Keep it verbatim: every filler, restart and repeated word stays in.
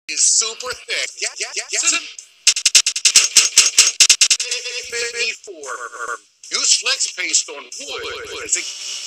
is super thick. Yeah, yeah, yeah. yeah. For use flex paste on wood.